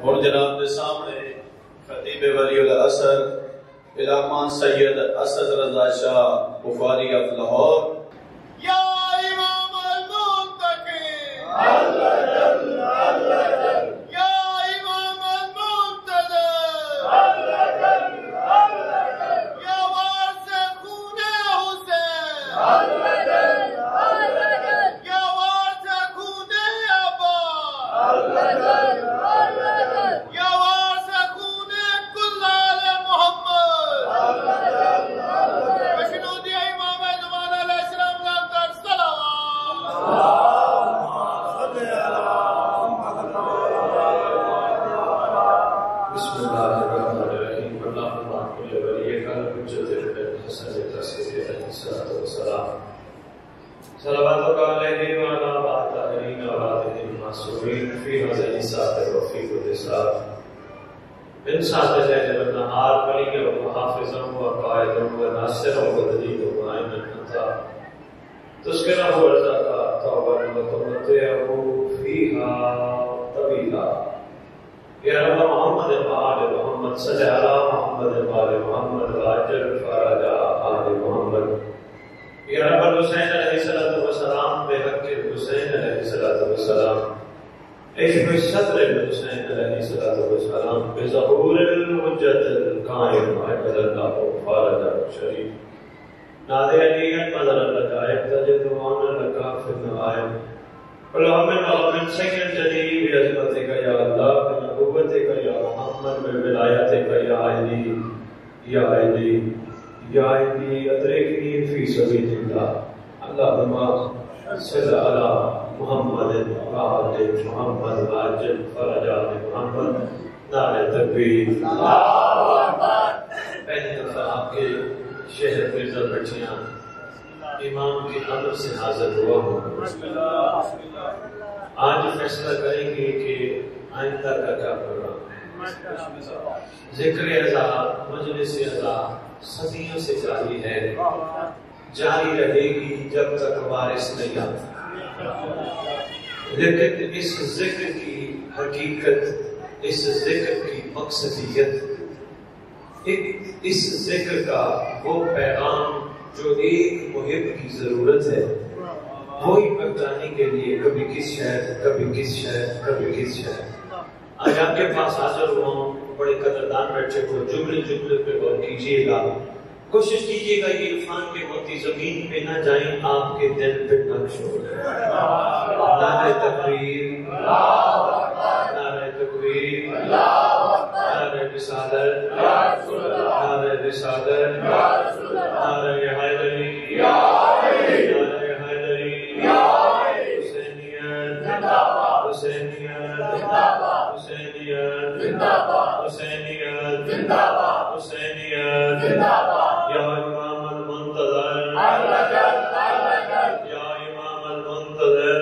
اور جناب کے سامنے خطیب ولی العصر علامہ سید اسد رضا شاہ بخاری آف لاہور یا امام المنتقی یا امام المنتظر یا وارث خون حسین یا وارث خون عباس یا وارث خون کل آل محمد وشنود امام زمان علیہ السلام لانتر بسم اللہ الرحمن الرحیم اللہم کل ولیک الحجت الحسن تسکیت الصلاۃ والسلام صلواتک علیہ وعلی الطاہرین والمعصومین فی هذه الساعة وفی كل ساعة من ساعة الليل والنهار وليا وحافظا وقائدا وناصرا ودليلا ومعينا انت تسكنه رزقك طوبا وتمتعه فيها طويلا یا رب محمد وآل محمد صلی علی محمد وآل محمد واجل فرج آل محمد یا رب الحسین علیہ السلام بحق الحسین علیہ السلام اشف صدر الحسین علیہ السلام بظہور الحجت القائم عبد اللہ فرج الشریف نادے علیت مدر لگائب تجد وانا لگا فی النوائم اللہم من سید جلیل بعظمتک یا اللہ بنبوتک یا محمد بولایتک یا علی یا علی یا علی ادرکنی فی سبیل اللہ اللہم صلی علی محمد وآل محمد واجل فرج آل محمد نعرہ تکبیر پہلی دفعہ آپ کے شہر مرزا بٹھیاں امام کی امر سے حاضر ہوا ہوں آج فیصلہ کریں گے کہ آئندہ کا کیا پروگرام ہے ذکر ازا مجلس ازا صدیوں سے جاری ہے جاری رہے گی جب تک وارث نہیں آتا لیکن اس ذکر کی حقیقت اس ذکر کی مقصدیت اس ذکر کا وہ پیغام جو ایک محب کی ضرورت ہے وہی پہنچانے کے لیے کبھی کس شہر کبھی کس شہر کبھی کس شہر آج آپ کے پاس حاضر ہوا ہوں بڑے قدردان بیٹھے کو جملے جملے پہ غور کیجیے گا کوشش کیجیے گا یہ عرفان کے موتی زمین پہ نہ جائیں آپ کے دل پہ نقش ہو نعرہ تکبیر نعرہ تکبیر نعرہ رسالت نعرہ رسالت نعرہ حیدری یا امام المنتظر یا امام المنتظر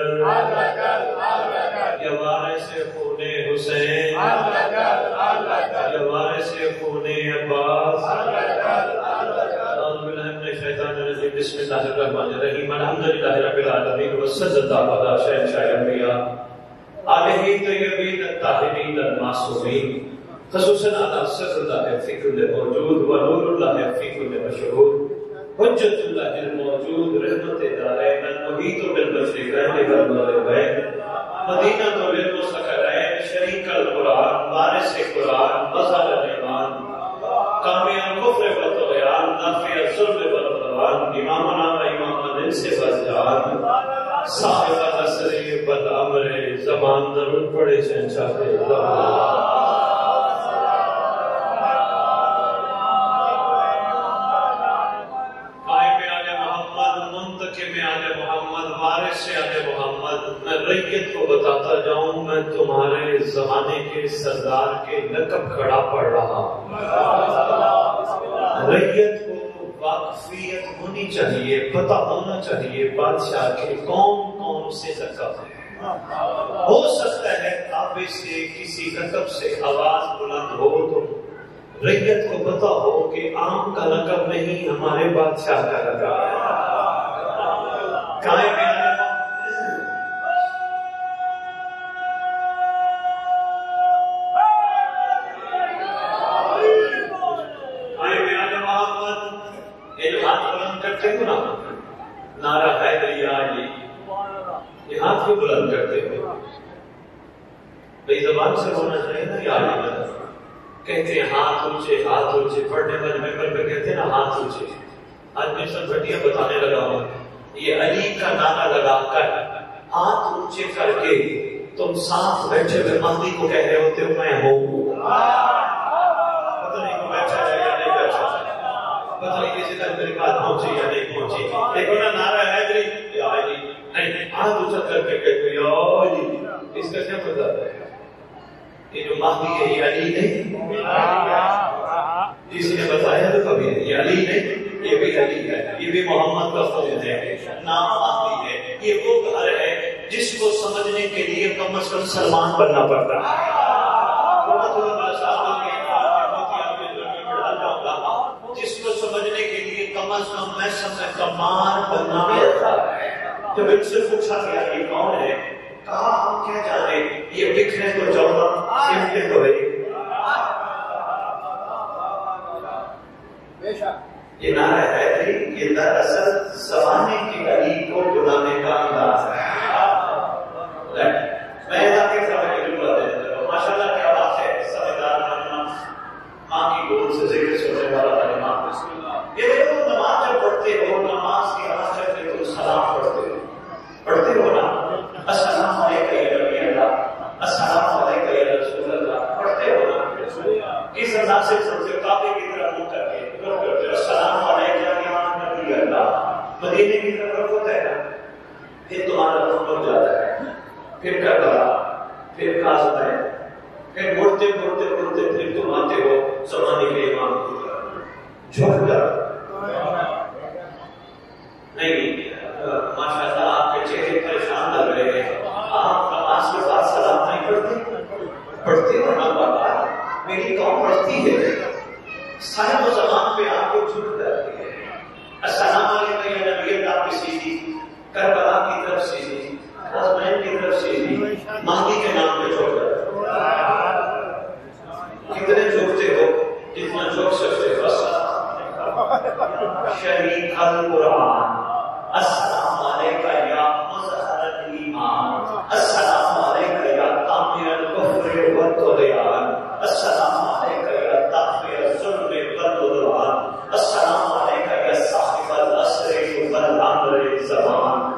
یا وارث خون حسین یا وارث خون عباس اعوذ باللہ من الشیطان الرجیم بسم اللہ الرحمن الرحیم الحمدللہ رب العالمین وصلی اللہ علی شہنشاہ الانبیاء آلہ طیبین الطاہرین المعصومین خصوصاً علی سر اللہ فی کل موجود و نور اللہ فی کل مشہود حجت اللہ الموجود رحمت دارین المحیط بالمشرقین والمغربین مدینہ للمستقرین شریک القرآن وارث قرآن مظہر الایمان کامی الکفر والطغیان نافع الظلم والعدوان امامنا و امام الانس والجان صاحب العصر والامر زمان درود پڑھے شہنشاہ اللہ میں ریت کو بتاتا جاؤں میں تمہارے زمانے کے سردار کے لقب کھڑا پڑ رہا ریت کو واقفیت ہونی چاہیے پتہ ہونا چاہیے بادشاہ کے کون کون سے لقب ہیں ہو سکتا ہے تابع سے کسی لقب سے آواز بلند ہو تو ریت کو پتہ ہو کہ عام کا لقب نہیں ہمارے بادشاہ کا لقب ہے قائم دیکھو نا نعرہ حیدری علی، یہ ہاتھ کیوں بلند کرتے ہوئے؟ بھئی زبان سے ہونا چاہیے نا یا علی مدد، کہتے ہیں ہاتھ اونچے، پڑھنے والے ممبر پہ کہتے ہیں نا ہاتھ اونچے. آج میں سب بھٹیاں بتانے لگا ہوں، یہ علی کا نعرہ لگا کر ہاتھ اونچے کر کے تم ساتھ بیٹھے ہوئے مہدی کو کہہ رہے ہوتے ہو میں ہوں. پتہ نہیں کو بیٹھا ہے یا نہیں بیٹھا، پتہ نہیں کسی طرح میری بات پہنچی یا نہیں پہنچی. دیکھو نا نعرہ حیدری یا علی نہیں، ہاتھ اونچا کر کے کہتے ہو یا علی. اس کا کیا بتاتا ہے؟ یہ جو مہدی ہے یہ علی نہیں، جس نے بتایا تو کبھی نہیں، یہ علی نہیں، یہ بھی علی ہے، یہ بھی محمد کا خون ہے، نام مہدی ہے. یہ وہ گھر ہے جس کو سمجھنے کے لیے کم از کم سلمان بننا پڑتا ہے. جس کو سمجھنے کے لیے کم از کم میں کمان بننا پڑتا ہے. جب ان سے پوچھا گیا یہ کون ہے، کہا ہم کیا جانے، یہ بکھرے کو 14 سمٹے کو ہے. یہ نعرہ ہے یہ دراصل زمانے کی علی کو بلانے کا انداز ہے. میں علاقے سے ماشاء اللہ کیا بات ہے، سمجھدار بننا، ماں کی گود سے ذکر سننے والا کلمات. یہ دیکھو نماز جب پڑھتے ہو، نماز کی آواز جب تم سلام پڑھتے ہو نا، السلام علیکم یا نبی اللہ، السلام علیکم یا رسول اللہ، پڑھتے ہو نا. کس انداز سے پڑھتے ہو؟ کعبے کی طرف منہ کر کے السلام علیکم یا نبی اللہ. مدینے کی طرف ہوتا ہے نا، پھر تمہارا رخ بن جاتا ہے، پھر کربلا، پھر کاظم، پھر مڑتے پھر تم آتے ہو زمانے کے امام کی طرف. جھک کر نہیں، ماشاء اللہ آپ کے چہرے پریشان لگ رہے ہیں. آپ نماز کے بعد سلام نہیں پڑھتے ہو نا بابا، میری قوم پڑھتی ہے. صاحب زمان پہ آپ کو جھک کرتی ہے. السلام علیکم یا نبی اللہ کی سیدھی، کربلا کی طرف سیدھی، کاظمین کی طرف سیدھی، مہدی کے نام پہ چھوڑ کر کتنے جھکتے ہو؟ جتنا جھک سکتے ہو. شریک القرآن، السلام علیکم یا مظہر الایمان، السلام علیکم یا کامل الکفر والطغیان، السلام علیکم یا دافع الظلم والعدوان، السلام علیکم یا صاحب العصر والامر زمان.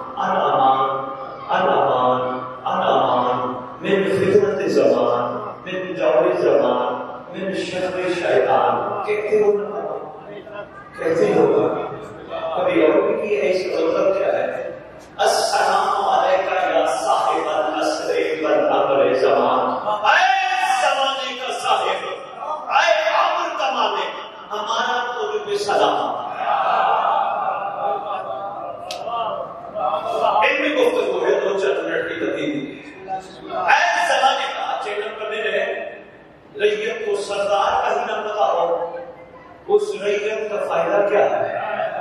الامان من فتنة زمان، من جور زمان، من شر شیطان. کہتے ہو نا، کہتے ہو کبھی اور کی ہے. اس کا مطلب کیا ہے؟ السلام علیکم یا صاحب العصر والامر زمان. اے زمانے کا صاحب، اے امر کا مالک، ہمارا تو بھی سلام. ان میں گفتگو ہے 2-4 منٹ کی تبدیلی. اے زمانے کا چینل پر میرے ریت کو سردار کا ہی نہ پتا ہو، اس ریت کا فائدہ کیا ہے؟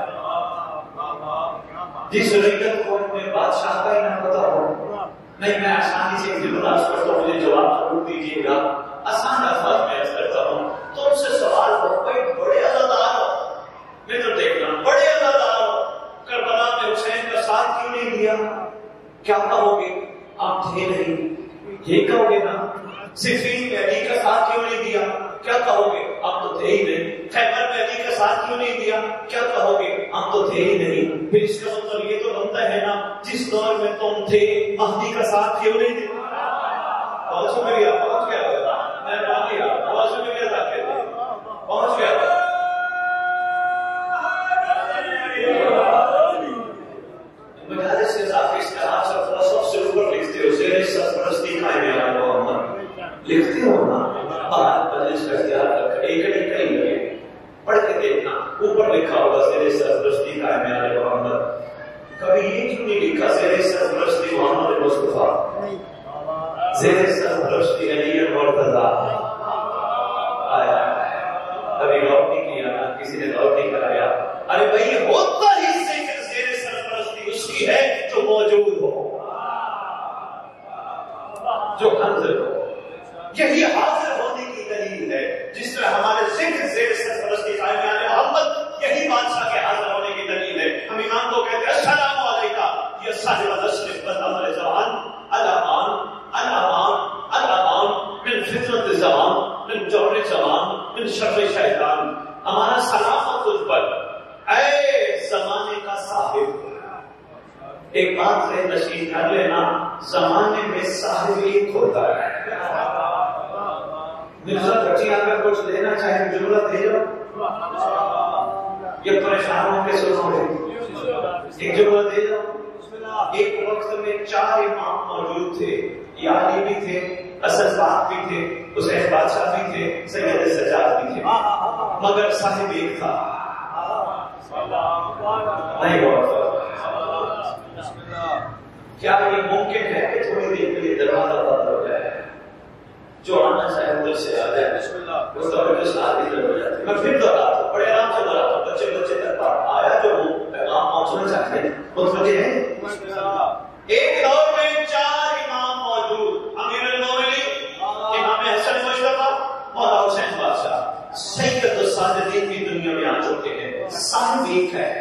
جس ریت کو اپنے بادشاہ کا ہی نہ پتا ہو. نہیں، میں آسانی سے دلراز کرتا ہوں، مجھے جواب ضرور دیجیے گا. آسان الفاظ میں عرض کرتا ہوں. تم سے سوال ہو، بڑے عزادار ہو، میں تو دیکھ رہا ہوں بڑے عزادار ہو، کربلا میں حسین کا ساتھ کیوں نہیں دیا؟ کیا کہو گے؟ آپ تھے نہیں، یہ کہو گے نا. صفین میں علی کا ساتھ کیوں نہیں دیا؟ کیا کہو گے؟ آپ تو تھے ہی نہیں. خیبر میں علی کا ساتھ کیوں نہیں دیا؟ کیا کہو گے؟ آپ تو تھے ہی نہیں. پھر اس کا مطلب یہ تو بنتا ہے نا، جس دور میں تم تھے مہدی کا ساتھ کیوں نہیں دیا؟ پہنچ گیا میں پہنچ گیا، پہنچ گیا پہنچ گیا. مجالس کے ساتھ اس طرح سب سے اوپر لکھتے ہو زیر سرپرستی قائم اعلی محمد، لکھتے ہو نا. بات مجلس کا اختیار کر ایک کہیں لگے پڑھ کے دیکھنا، اوپر لکھا ہوگا زیر سرپرستی قائم اعلی محمد. کبھی یہ کیوں نہیں لکھا زیر سرپرستی محمد مصطفیٰ، زیر سرپرستی علی مرتضیٰ؟ کبھی غور نہیں کیا نا، کسی نے غور نہیں کرایا. ارے بھائی ہوتا ہی زیر سرپرستی اس کی ہے جو موجود ہو، جو حاضر ہو. یہی حاضر ہونے کی دلیل ہے جس میں ہمارے ذکر زیر سرپرستی قائم محمد، یہی بادشاہ کے حاضر ہونے کی دلیل ہے. فاتح نشین کر لینا، زمانے میں صاحب ایک ہوتا ہے۔ مرزا بچی اگر کچھ دینا چاہے جملہ دے جاؤ، یہ پریشانوں کے سنو گے، ایک جملہ دے جاؤ۔ ایک وقت میں 4 امام موجود تھے، یعنی بھی تھے، اسد باغ بھی تھے، حسین بادشاہ بھی تھے، سید سجاد بھی تھے، مگر صاحب ایک تھا۔ نہیں ہوا کیا یہ ممکن ہے کہ تھوڑی دیر کے لیے دروازہ بند ہو جائے، جو آنا چاہے ادھر سے آ جائے، اس طرح سے آدھی ہو جاتی۔ میں پھر دوہراتا ہوں، بڑے آرام سے دوہراتا ہوں، بچے تک آیا جو پیغام پہنچنا چاہتے ہیں متوجہ ہیں۔ ایک دور میں 4 امام موجود، امیر المومنین امام حسن مشتبہ، مولا حسین بادشاہ، سید الساجدین بھی دنیا میں آ چکے ہیں۔ صاحب ایک ہے،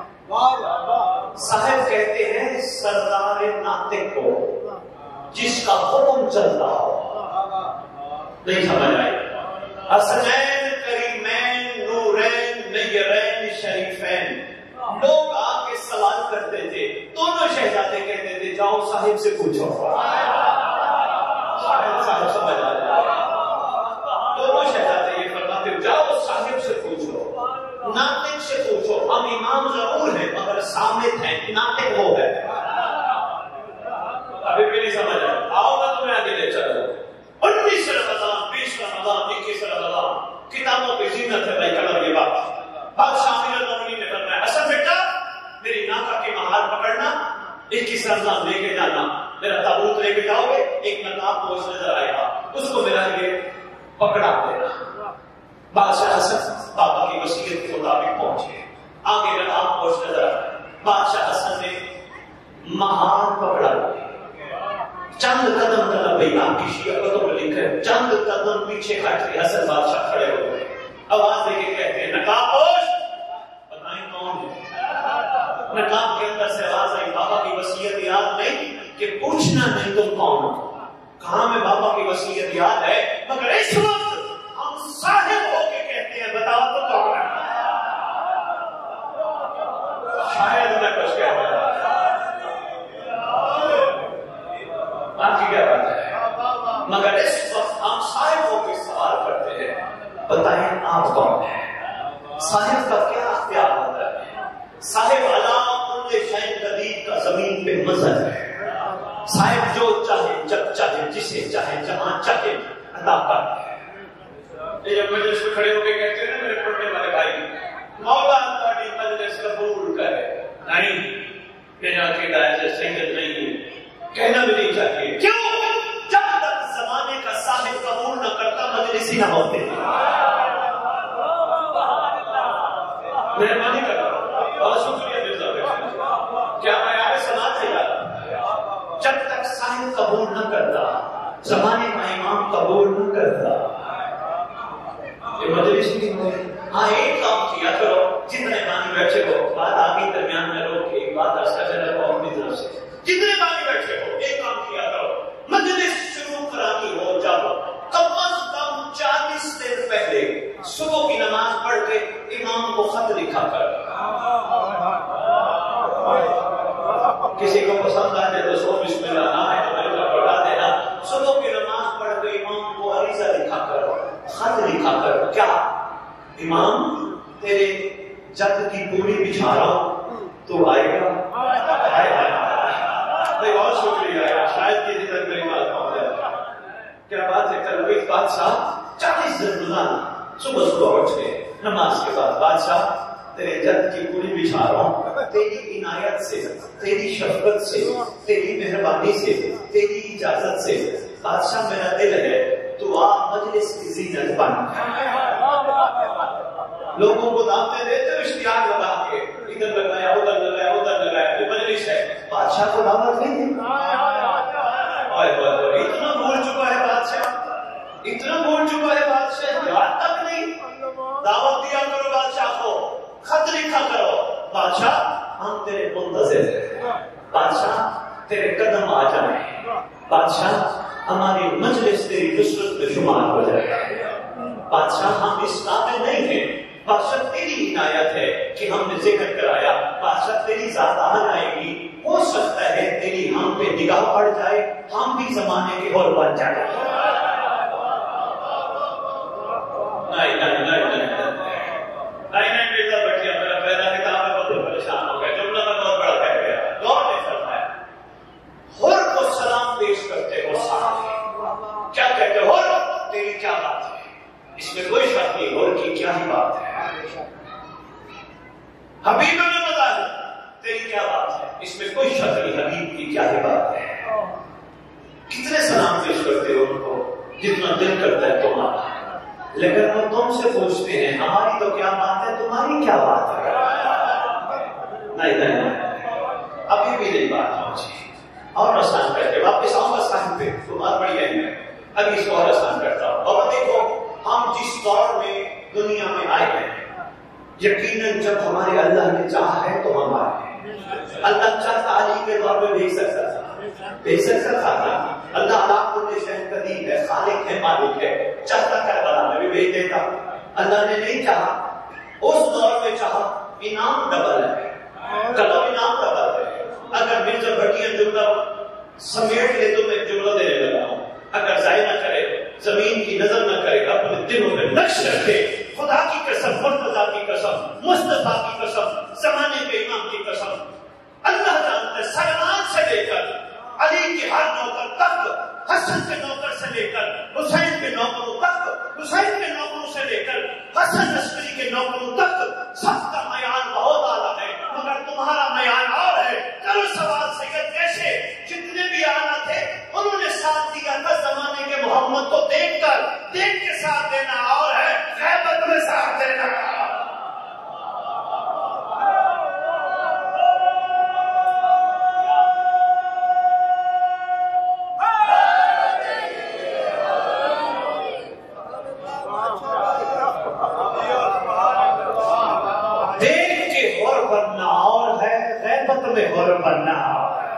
صاحب کہتے ہیں سردار ناطق کو جس کا حکم چلتا ہو۔ نہیں سمجھ آئی؟ حسنین کریمین نورین نیرین شریفین، لوگ آ کے سوال کرتے تھے، دونوں شہزادے کہتے تھے جاؤ صاحب سے پوچھو۔ صاحب سمجھ آ جائے، دونوں شہزادے یہ فرماتے جاؤ صاحب سے پوچھو، ناطق سے پوچھو، ہم امام ضرور ہیں مگر سامنے ہیں، ناطق وہ ہے۔ ابھی بھی نہیں سمجھ آئے، آؤ میں تمہیں آگے لے چلوں۔ 19 رمضان 20 رمضان 21 رمضان کتابوں کی زینت ہے بھائی کلر یہ بات۔ بادشاہ امیر المومنین نے فرمایا حسن بیٹا میری ناکا کی مہار پکڑنا، 21 رمضان لے کے جانا، میرا تابوت لے کے جاؤ گے، ایک نقاب پوش نظر آئے گا، اس کو میرا یہ پکڑا دینا۔ بادشاہ حسن بابا کی وصیت کے مطابق پہنچے، آگے نقاب پوش نظر آیا، بادشاہ حسن نے مہار پکڑا دی، چند قدم طلب بھائی آپ کی شیعہ قدم میں لکھا ہے، چند قدم پیچھے ہٹ کے حسن بادشاہ کھڑے ہو گئے، آواز دے کے کہتے ہیں نقاب پوش بتائیں کون ہے؟ نقاب کے اندر سے آواز آئی بابا کی وصیت یاد نہیں کہ پوچھنا نہیں تم کون ہو؟ کہاں میں بابا کی وصیت یاد ہے مگر اس وقت ہم صاحب ہو کے کہتے ہیں بتاؤ تو کون ہے؟ شاید میں کچھ کہہ رہا آپ کی کیا بات ہے، مگر اس وقت ہم صاحب ہو کے سوال کرتے ہیں بتائیں آپ کون ہیں؟ صاحب کا کیا اختیار ہوتا ہے؟ صاحب علام کل شیء قدیر کا زمین پہ مظہر ہے، صاحب جو چاہے جب چاہے جسے چاہے جہاں چاہے عطا کرتا ہے۔ یہ جب مجلس میں کھڑے ہو کے کہتے ہیں نا میرے پڑھنے والے بھائی مولا تہاڈی مجلس قبول کرے، نہیں میرا عقیدہ ہے سید نہیں ہے، کہنا بھی نہیں چاہیے، کیوں؟ جب تک زمانے کا صاحب قبول نہ کرتا مجلس ہی نہ ہوتے۔ مہربانی کرتا ہوں، بہت شکریہ مرزا بھائی، کیا میں آگے سماعت سے جاتا؟ جب تک صاحب قبول نہ کرتا، زمانے کا امام قبول نہ کرتا، یہ مجلس نہیں ہوئی۔ ہاں ایک کام کیا کرو، جتنے مانی بیٹھے ہو، بات آگے درمیان میں روک کے ایک بات ایسا چلے ہو اپنی طرف سے، جتنے مانی بیٹھے ہو ایک کام کیا کرو، مجلس شروع کرانی ہو جب کم از کم 40 دن پہلے صبح کی نماز پڑھ کے امام کو خط لکھا کر، کسی کو پسند آ جائے تو سو بسم اللہ نہ ہے تو میرے کو پڑھا دینا، صبح کی نماز پڑھ کے امام کو عریضہ لکھا کر، خط لکھا کر، کیا امام تیرے جد کی پوری بچھا رہا ہوں تو آئے گا؟ بہت شکریہ، شاید کسی تک میری بات پہنچ جائے۔ کیا بات ہے، کل ایک بادشاہ 40 دن روزانہ صبح صبح اٹھ کے نماز کے بعد بادشاہ تیرے جد کی پوری بچھا رہا ہوں، تیری عنایت سے، تیری شفقت سے، تیری مہربانی سے، تیری اجازت سے بادشاہ میرا دل ہے تو آپ مجلس کی زینت بن، لوگوں کو دعوتیں دیتے ہو اشتہار لگا کے، ادھر لگایا ادھر لگایا ادھر لگایا، کوئی مجلس ہے، بادشاہ کو دعوت نہیں دی۔ اتنا بھول چکا ہے بادشاہ، اتنا بھول چکا ہے بادشاہ، یاد تک نہیں، دعوت دیا کرو بادشاہ کو، خط لکھا کرو، بادشاہ ہم تیرے منتظر ہیں، بادشاہ تیرے قدم آ جائیں، بادشاہ ہماری مجلس تیری نصرت میں شمار ہو جائے، بادشاہ ہم اس قابل نہیں ہیں، بادشاہ تیری عنایت ہے کہ ہم نے ذکر کرایا، بادشاہ تیری ذات آ جائے گی، ہو سکتا ہے تیری ہم پہ نگاہ پڑ جائے، ہم بھی زمانے کے اور بن جائے۔ کیا کہتے ہو تیری کیا بات ہے؟ اس میں کوئی شک نہیں، اور کی کیا ہی بات ہے؟ حبیب نے بتایا تیری کیا بات ہے؟ اس میں کوئی شک نہیں، حبیب کی کیا ہی بات ہے۔ کتنے سلام پیش کرتے ہو ان کو جتنا دل کرتا ہے تمہارا، لیکن وہ تم سے پوچھتے ہیں ہماری تو کیا بات ہے، تمہاری کیا بات ہے؟ نہیں، ابھی بھی نہیں بات پہنچی۔ اور آسان کر کے واپس آؤں گا صاحب پہ، تمہار بڑی اہم ہے، ابھی اس کو اور آسان کرتا ہوں۔ اور دیکھو ہم جس دور میں دنیا میں آئے ہیں، یقیناً جب ہمارے اللہ نے چاہا ہے تو ہم آئے ہیں۔ اللہ چاہتا علی کے دور میں بھیج سکتا تھا، اللہ علاق کل شیء قدیر ہے، خالق ہے، مالک ہے، چاہتا کربلا میں بھی بھیج دیتا۔ اللہ نے نہیں چاہا، اس دور میں چاہا، انعام ڈبل ہے، کلو انعام ڈبل ہے۔ اگر مرزا بھٹیاں جملہ سمیٹ لے تو میں جملہ دینے لگا ہوں، اگر ضائع نہ کرے، زمین کی نظر نہ کرے، اپنے دلوں میں نقش رکھے، خدا کی قسم، مرتضیٰ کی قسم، مصطفیٰ کی قسم، زمانے کے امام کی قسم، اللہ جانتا ہے سلمان سے لے کر علی کے ہر نوکر تک، حسن کے نوکر سے لے کر حسین کے نوکروں تک، حسین کے نوکروں سے لے کر حسن عسکری کے نوکروں تک، سب کا معیار بہت اعلیٰ ہے، مگر تمہارا معیار اور ہے۔ کرو سوال سید کیسے؟ جتنے بھی آنا تھے انہوں نے ساتھ دیا تھا زمانے کے محمد کو دیکھ کر، دیکھ کے ساتھ دینا اور ہے، غیبت میں ساتھ دینا۔ دیکھ کے غور بننا اور ہے، غیبت میں غور بننا اور ہے۔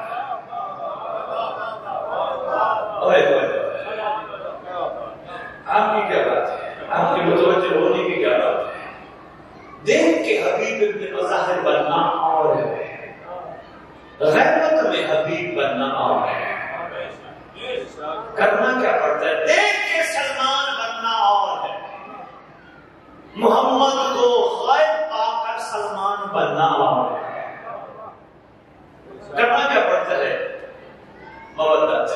آپ کی کیا بات ہے؟ آپ کی متوجہ ہونے کی کیا بات ہے؟ دیکھ کے حبیب ابن مظاہر بننا اور ہے، غیبت میں حبیب بننا اور ہے۔ کرنا کیا پڑتا ہے؟ دیکھ کے سلمان بننا اور ہے، محمد کو غیب پا کر سلمان بننا اور ہے۔ کرنا کیا پڑتا ہے؟ مودت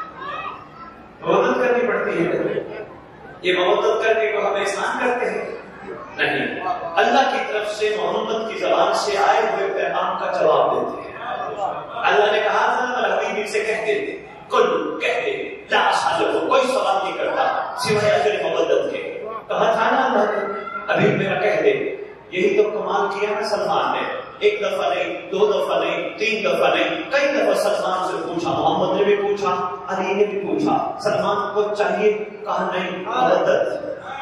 کرنی پڑتی ہے۔ یہ مودت کرنے کو ہم احسان کرتے ہیں؟ نہیں، اللہ کی طرف سے محمد کی زبان سے آئے ہوئے پیغام کا جواب دیتے ہیں۔ اللہ نے کہا تھا حبیب سے کہتے تھے، کل کہتے لا اسالہ، کوئی سوال نہیں کرتا سوائے اجر مودت کے۔ کہا تھا نا اللہ نے حبیب میرا کہہ دے۔ یہی تو کمال کیا نا سلمان نے، ایک دفعہ نہیں، دو دفعہ نہیں، تین دفعہ نہیں، کئی دفعہ سلمان سے پوچھا، محمد نے بھی پوچھا، علی نے بھی پوچھا، سلمان کو چاہیے، کہا نہیں، مودت۔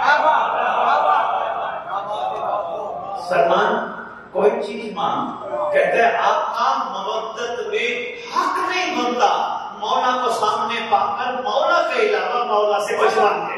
سلمان کوئی چیز مانگ، کہتے ہیں آقا مودت میں حق نہیں مانتا، مولا کو سامنے پا کر مولا کے علاوہ مولا سے کچھ مانگے۔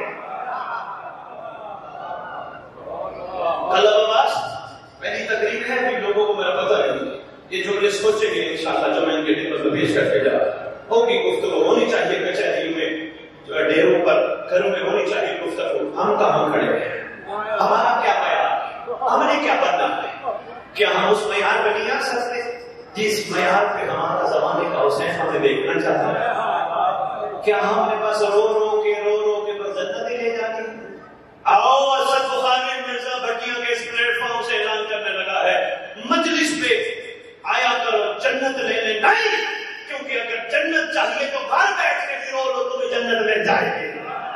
کل آواز میری تقریر ہے کہ لوگوں کو میرا پتہ نہیں، یہ جملے سوچیں گے انشاءاللہ جو میں ان کے خدمت میں پیش کر کے جا رہا ہوگی۔ گفتگو ہونی چاہیے کچہریوں میں، ڈیروں پر، گھروں میں ہونی چاہیے گفتگو۔ ہم کہاں کھڑے ہیں؟ ہمارا کیا معیار ہے؟ ہم نے کیا بننا ہے؟ کیا ہم اس معیار پہ نہیں آ سکتے جس معیار پہ ہمارا زمانے کا حسین ہمیں دیکھنا چاہتا ہے؟ کیا ہم اپنے پاس رو رو کے بس جنت ہی لے جاتے ہیں؟ آؤ اسد بخاری مرزا بھٹیاں کے اس پلیٹ فارم سے اعلان کرنے لگا ہے، مجلس پہ آیا کرو جنت لینے، نہیں، کیونکہ اگر جنت چاہیے تو گھر بیٹھ کے بھی رو لو، تمہیں جنت مل جائے گی،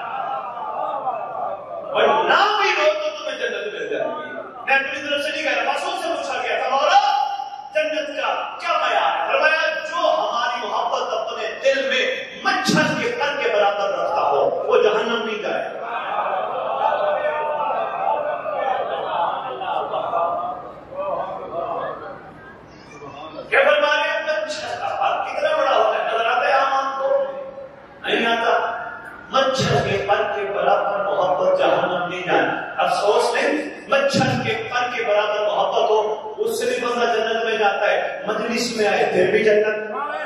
اور نہ بھی رو تو تمہیں جنت مل جائے گی۔ میں اپنی طرف سے نہیں کہہ رہا، رسول سے پوچھا گیا تھا مولا جنت کا کیا معیار ہے؟ فرمایا جو ہماری محبت اپنے دل میں مچھر کے پر کے برابر رکھتا ہو وہ جہنم نہیں جائے گا۔ کیا فرما رہے ہیں؟ مچھر کا پر کتنا بڑا ہوتا ہے؟ نظر آتا ہے عام کو؟ نہیں آتا۔ مچھر کے پر کے برابر محبت جہنم نہیں جائے۔ افسوس نہیں، مچھر کے پر کے برابر محبت ہو اس سے بھی بندہ جنت میں جاتا ہے. مجلس میں آئے پھر بھی جنت.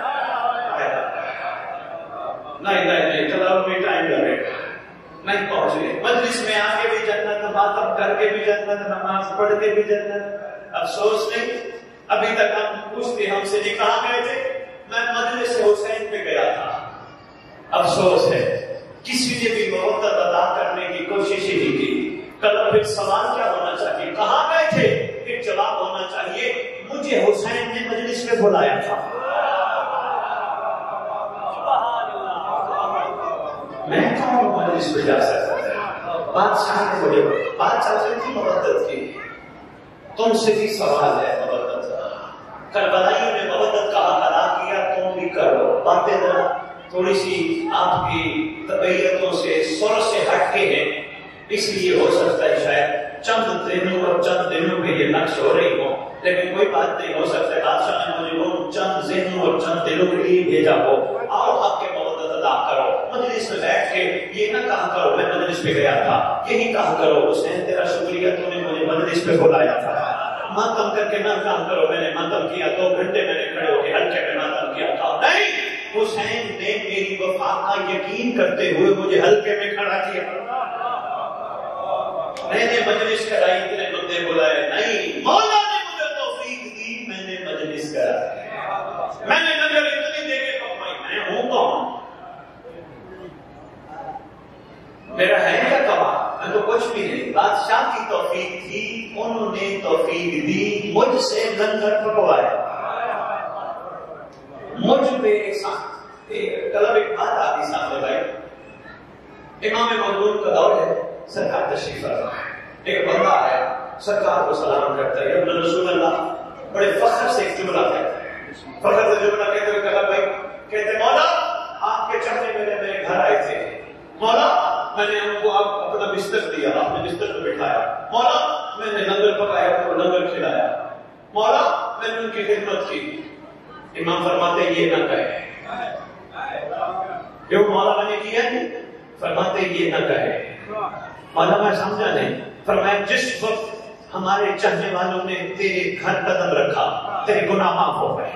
نہیں چلو بھی ٹائم لگے گا, نہیں پہنچے. مجلس میں آ کے بھی جنت, ماتم کر کے بھی جنت, نماز پڑھ کے بھی جنت. افسوس نہیں, ابھی تک ہم پوچھتے ہم سے نہیں کہاں گئے تھے, میں مجلس حسین پہ گیا تھا. افسوس ہے کسی نے بھی محبت ادا کرنے کی کوشش ہی نہیں کی. کل پھر سوال کیا ہونا چاہیے, کہاں گئے تھے, پھر جواب ہونا چاہیے مجھے حسین نے مجلس میں بلایا تھا. میں کہاں مجلس میں جا سکتا تھا. بادشاہ نے مجھے بادشاہ سے بھی مدد کی. تم سے بھی سوال ہے مدد. کربلائیوں نے مدد کا حق ادا کیا, تم بھی کرو. باتیں ذرا تھوڑی سی آپ کی طبیعتوں سے سر سے ہٹ کے ہیں, اس لیے ہو سکتا ہے شاید چند دنوں اور چند دنوں میں یہ نقش ہو رہی ہو, لیکن کوئی بات نہیں, ہو سکتا ہے بادشاہ نے مجھے وہ چند دنوں اور چند دنوں کے لیے بھیجا ہو. آؤ آپ کے مدد ادا کرو. مجلس میں بیٹھ کے یہ نہ کہا کرو میں مجلس پہ گیا تھا, یہی کہا کرو حسین تیرا شکریہ تو نے مجھے مجلس پہ بلایا تھا. ماتم کر کے نہ کام کرو میں نے ماتم کیا, 2 گھنٹے میں نے کھڑے ہو کے ہلکے میں ماتم کیا تھا. نہیں, حسین نے میری وفا کا یقین کرتے ہوئے مجھے ہلکے میں کھڑا کیا. میں نے مجلس کرائی, اتنے بندے بلائے نہیں, مولا نے مجھے توفیق دی, میں نے مجلس کرائی. میں نے نظر اتنی دیکھے کمائی, میں ہوں کون, میرا ہے کیا کما, میں تو کچھ بھی نہیں. بادشاہ کی توفیق تھی, انہوں نے توفیق دی, مجھ سے لنگر پکوایا, مجھ پہ احسان. کلب ایک بات آتی سامنے بھائی, امام مودود کا دور ہے, سرکار تشریف فرما ہے. ایک بندہ آیا, سرکار کو سلام کرتا ہے, ابن رسول اللہ بڑے فخر سے ایک جملہ کہتا ہے. فخر سے جملہ کہتے ہوئے کلب بھائی کہتے مولا آپ کے چڑھنے میرے گھر آئے تھے, مولا میں نے ان کو آپ اپنا بستر دیا, آپ نے بستر پہ بٹھایا, مولا میں نے لنگر پکایا, ان کو لنگر کھلایا, مولا میں نے ان کی خدمت کی. امام فرماتے یہ نہ کہے, جو مولا میں نے کیا ہے, فرماتے یہ نہ کہے. مولا میں سمجھا نہیں, فرمایا جس وقت ہمارے چاہنے والوں نے تیرے گھر قدم رکھا تیرے گناہ معاف ہو گئے.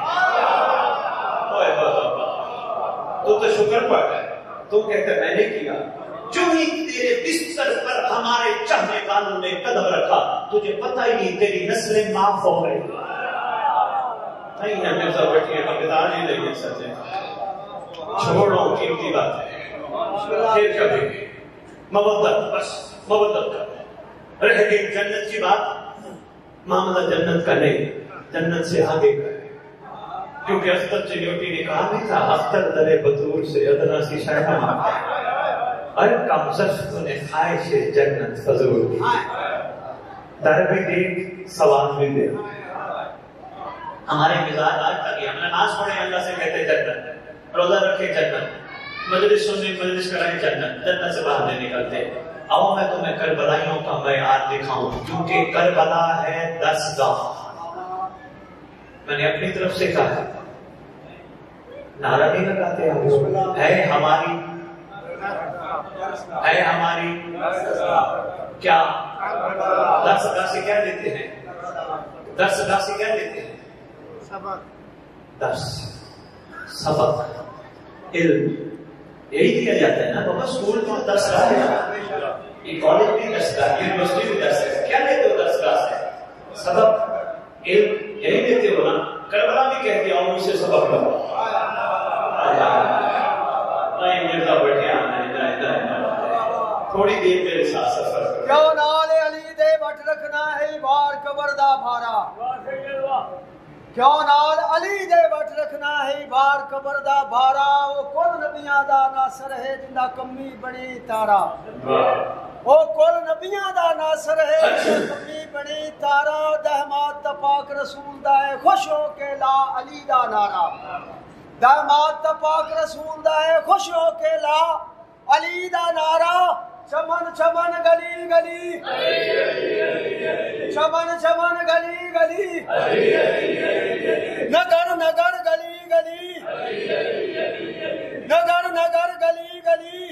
تو شکر پڑ گئے, تو کہتے میں نے کیا. جو ہی تیرے بستر پر ہمارے چاہنے والوں نے قدم رکھا, تجھے پتہ ہی نہیں تیری نسلیں معاف ہو گئی. نہیں ہے مرزا بیٹھیے کا بدار ہی نہیں ہے سچے, چھوڑو قیمتی بات ہے. پھر کبھی مودت, بس مودت کر رہ گئی. جنت کی بات, معاملہ جنت کا نہیں, جنت سے آگے کا ہے. کیونکہ اختر چنوٹی نے کہا نہیں تھا اختر درے بطور سے ادنا سی شاہدہ مانگا, کم زفت نے خواہش جنت فضول. در بھی دیکھ سوال بھی دے. ہمارے مزاج آج تک ہم نماز پڑھے اللہ سے کہتے جنت, روزہ رکھے جنت, مجلس سننے مجلس کرائے جنت, جنت سے باہر نہیں نکلتے. اب میں تمہیں کربلائیوں کا معیار دکھاؤں, کیونکہ کربلا ہے 10 گاہ. میں نے اپنی طرف سے کہا, نعرہ نہیں لگاتے ہے ہماری, ہے ہماری کیا 10 گاہ سے کیا دیتے ہیں, 10 گاہ سے کیا دیتے ہیں, 10 سبق علم یہی دیا جاتا ہے نا بابا. اسکول میں 10 گاہ ہے, یہ کالج بھی 10 گاہ, یونیورسٹی بھی 10 گاہ. کیا دیتے ہو 10 گاہ سے, سبق علم یہی دیتے ہو نا. کربلا بھی کہتے ہیں ان سے سبق لو. نہیں مرزا بیٹھے تھوڑی دیر میرے ساتھ سفر کرو. کیوں نال علی دے وٹ رکھنا ہے بار قبر دا بھارا, کیوں نال علی دے وٹ رکھنا ہے بار قبر دا بھارا. وہ کل نبیاں دا ناصر ہے جندا کمی بڑی تارا, وہ کل نبیاں دا ناصر ہے جندا کمی بڑی تارا. دہمات تا پاک رسول دا ہے خوش ہو کے لا علی دا نعرہ, دہمات تا پاک رسول دا ہے خوش ہو کے لا علی دا نعرہ. چمن چمن گلی گلی, چمن چمن گلی گلی, نگر نگر گلی گلی, نگر نگر گلی گلی.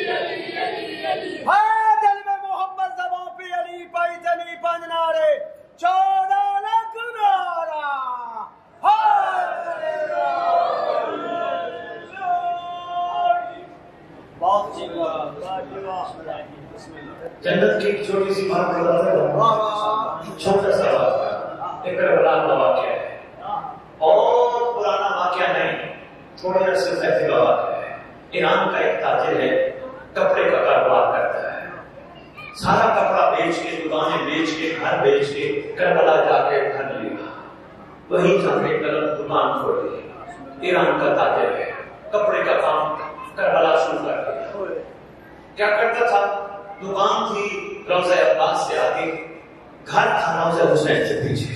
ہے دل میں محمد زبان پہ علی پائی تلی 5 نعرے, 14 لاکھ جنت کی ایک چھوٹی سی بات بتاتا ہوں، چھوٹا سا واقعہ، ایک کربلا کا واقعہ ہے، بہت پرانا واقعہ نہیں، تھوڑے عرصے پہلے کا واقعہ ہے۔ ایران کا ایک تاجر ہے، کپڑے کا کاروبار کرتا ہے، سارا کپڑا بیچ کے، دکانیں بیچ کے، گھر بیچ کے کربلا جا کے گھر لیا، وہیں جا کے دکان کھول لی۔ ایران کا تاجر ہے، کپڑے کا کام کربلا شروع کر دیا۔ کیا کرتا تھا؟ دکان تھی روضہ عباس سے آگے، گھر تھا روضہ حسین سے پیچھے۔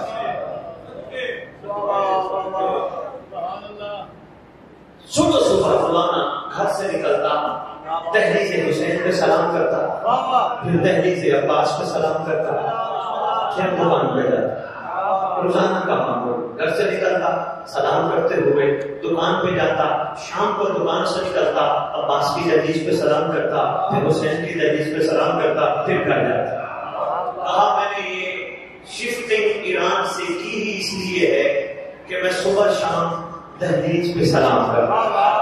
صبح صبح روزانہ گھر سے نکلتا، دہلیز حسین پہ سلام کرتا، پھر دہلیز عباس پہ سلام کرتا، پھر دکان پہ جاتا۔ روزانہ کا معمول، گھر سے نکلتا، سلام کرتے ہوئے دکان پہ جاتا، شام کو دکان سے نکلتا، عباس کی دہلیز پہ سلام کرتا، پھر حسین کی دہلیز پہ سلام کرتا، پھر گھر جاتا۔ کہا میں نے یہ شفٹنگ ایران سے کی ہی اس لیے ہے کہ میں صبح شام دہلیز پہ سلام کرتا۔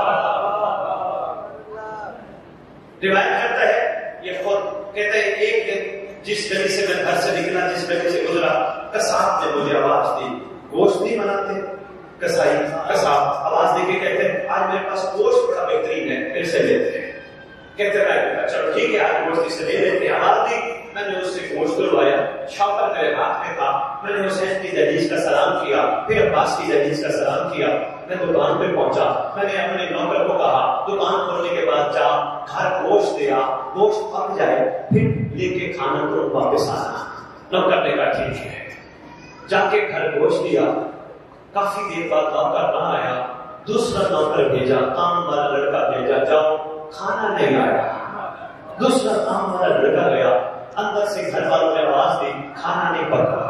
روایت کرتا ہے، یہ خود کہتا ہے، ایک دن جس گلی سے میں گھر سے نکلا، جس گلی سے گزرا، کساب نے مجھے آواز دی، گوشت نہیں بناتے؟ کسائی کساب آواز دے کے کہتے ہیں آج میرے پاس گوشت بڑا بہترین ہے، پھر سے لیتے ہیں۔ کہتے ہیں چلو ٹھیک ہے، آج گوشت سے لے لیتے ہیں۔ آواز دی، میں نے اس سے گوشت لوایا، شاپر میرے ہاتھ میں تھا، میں نے حسین کی دہلیز کا سلام کیا، پھر عباس کی دہلیز کا سلام کیا، میں دکان پہ پہنچا، میں نے اپنے نوکر کو کہا دکان کھولنے کے بعد جا گھر گوشت دے آ، گوشت پک جائے پھر لے کے کھانا تو واپس آنا۔ نوکر نے کہا ٹھیک ہے، جا کے گھر گوشت دیا۔ کافی دیر بعد نوکر نہ آیا، دوسرا نوکر بھیجا، کام والا لڑکا بھیجا، جاؤ کھانا نہیں آیا۔ دوسرا کام والا لڑکا گیا، اندر سے گھر والوں نے آواز دی کھانا نہیں پکا۔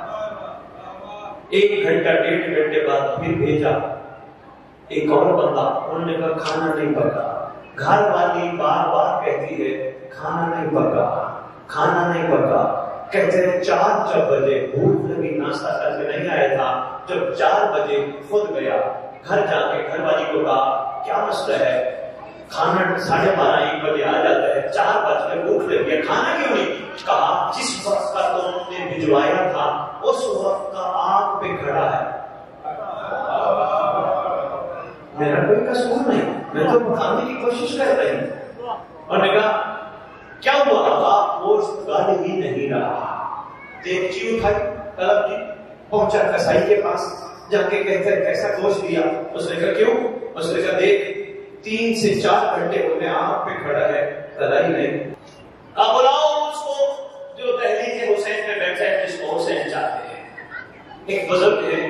ایک گھنٹہ ڈیڑھ گھنٹے بعد پھر بھیجا ایک اور بندہ، انہوں نے کہا کھانا نہیں پکا۔ گھر والی بار بار کہتی ہے کھانا نہیں پکا، کھانا نہیں پکا۔ کہتے ہیں 4 بجے بھوک لگی، ناشتہ کر کے نہیں آیا تھا، جب 4 بجے خود گیا گھر، جا کے گھر والی کو کہا کیا مسئلہ ہے؟ کھانا 12:30 1 بجے آ جاتا ہے، 4 بجے بھوک لگی ہے، کھانا کیوں نہیں؟ کہا جس وقت کا تم نے بھجوایا تھا اس وقت کا آگ پہ کھڑا ہے، میرا کوئی قصور نہیں، میں تو پکانے کی کوشش کر رہی ہوں۔ اور نے کہا کیا ہوا؟ آپ گوشت گل ہی نہیں رہا۔ دیکھچی اٹھائی، طلب جی پہنچا کسائی کے پاس، جا کے کہتے ہیں کیسا گوشت دیا؟ اس نے کہا کیوں؟ اس نے کہا دیکھ 3 سے 4 گھنٹے ہونے آگ پہ کھڑا ہے، تلا ہی نہیں۔ اب بلاؤ اس کو جو دہلیز حسین پہ بیٹھا ہے، جس کو حسین چاہتے ہیں۔ ایک بزرگ ہے،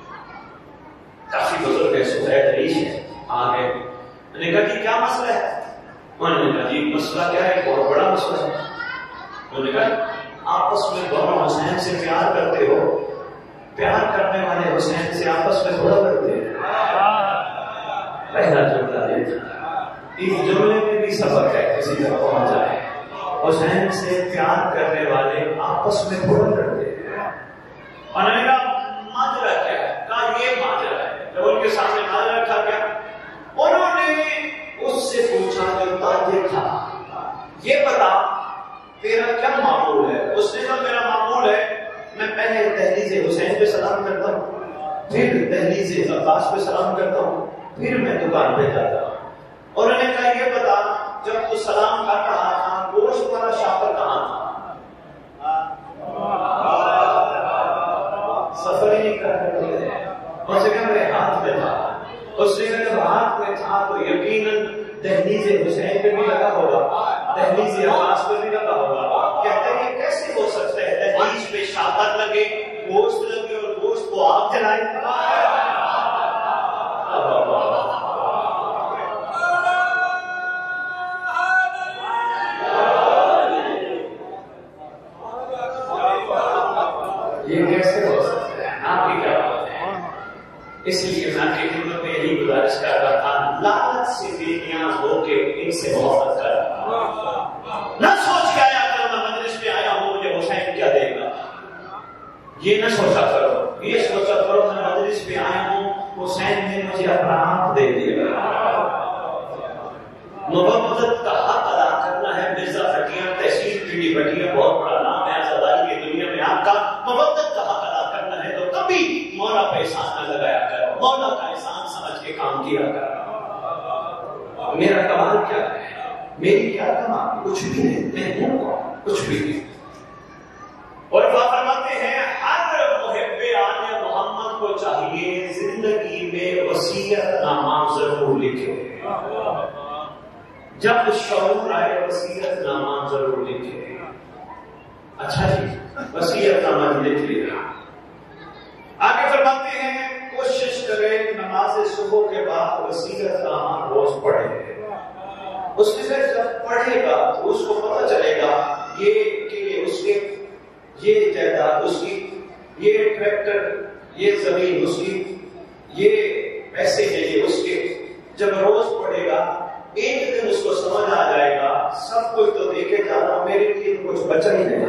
کافی بزرگ ہے، سفید ریش ہے، آگے میں نے کہا جی کیا مسئلہ ہے؟ انہوں نے کہا جی مسئلہ کیا ہے؟ بہت بڑا مسئلہ ہے۔ انہوں نے کہا آپس میں دونوں حسین سے پیار کرتے ہو، پیار کرنے والے حسین سے آپس میں تھوڑا لڑتے ہیں۔ پہلا جملہ دیکھا، اس جملے میں بھی سبق ہے، کسی تک پہنچ جائے۔ حسین سے پیار کرنے والے آپس میں تھوڑا لڑتے ہیں۔ انہوں نے کہا ماجرا کیا ہے؟ کہا یہ ماجرا ہے۔ جب ان کے سامنے ماجرا رکھا گیا، انہوں نے اس سے پوچھا جو تاجر تھا، یہ بتا تیرا کیا معمول ہے؟ اس نے کہا میرا معمول ہے میں پہلے دہلیز حسین پہ سلام کرتا ہوں، پھر دہلیز عباس پہ سلام کرتا ہوں، پھر میں دکان پہ جاتا ہوں۔ انہوں نے کہا یہ بتا جب تو سلام کر رہا تھا گوشت والا شاپر کہاں تھا؟ سفر ہی نہیں کر رہے۔ اس نے کہا میرے ہاتھ میں تھا۔ اس نے کہا جب ہاتھ میں تھا تو یقیناً دہلیز حسین پہ بھی لگا ہوگا، دہلیز عباس پہ بھی لگا ہوگا۔ کہتے ہیں یہ کیسے ہو سکتا ہے دہلیز پہ شاپر لگے، گوشت لگے اور گوشت کو آگ جلائے؟ یہ کیسے ہو سکتا ہے؟ آپ کی کیا بات ہے؟ اس لیے میں آپ کی خدمت میں یہی گزارش کر رہا تھا، لعنت سے بے نیاز ہو کے ان سے محبت کر، نہ سوچ کے آیا کرو میں مجلس میں آیا ہوں مجھے حسین کیا دے گا، یہ نہ سوچا کرو، یہ سوچا کرو میں مجلس میں آیا ہوں حسین نے مجھے اپنا ہاتھ دے دیا۔ محبت کا حق ادا میری کیا کمائی؟ کچھ بھی نہیں، میں ہوں کون؟ کچھ بھی نہیں۔ اور فرماتے ہیں ہر محب آل محمد کو چاہیے زندگی میں وصیت نامہ ضرور لکھے۔ جب شعور آئے وصیت نامہ ضرور لکھے۔ اچھا جی، وصیت نامہ لکھ لیا۔ آگے فرماتے ہیں کوشش کرے نماز صبح کے بعد وصیت نامہ روز پڑھے۔ اس میں جب پڑھے گا تو اس کو پتہ چلے گا یہ کہ اس کے یہ جائیداد اس کی، یہ ٹریکٹر، یہ زمین اس کی، یہ پیسے ہیں یہ اس کے۔ جب روز پڑھے گا ایک دن اس کو سمجھ آ جائے گا سب کچھ تو دیکھے جا رہا ہوں، میرے لیے کچھ بچا ہی نہیں۔